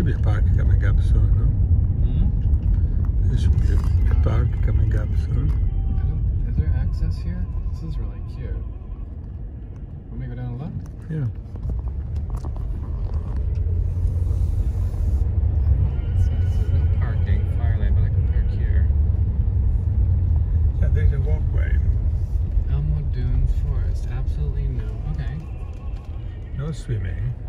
be a park coming up soon, no? There should be a park coming up soon. Is there access here? This is really cute. Want me to go down and look? Yeah. It says no parking, fire lane, but I can park here. Yeah, there's a walkway. Elmwood Dunes Forest, absolutely no. Okay. No swimming.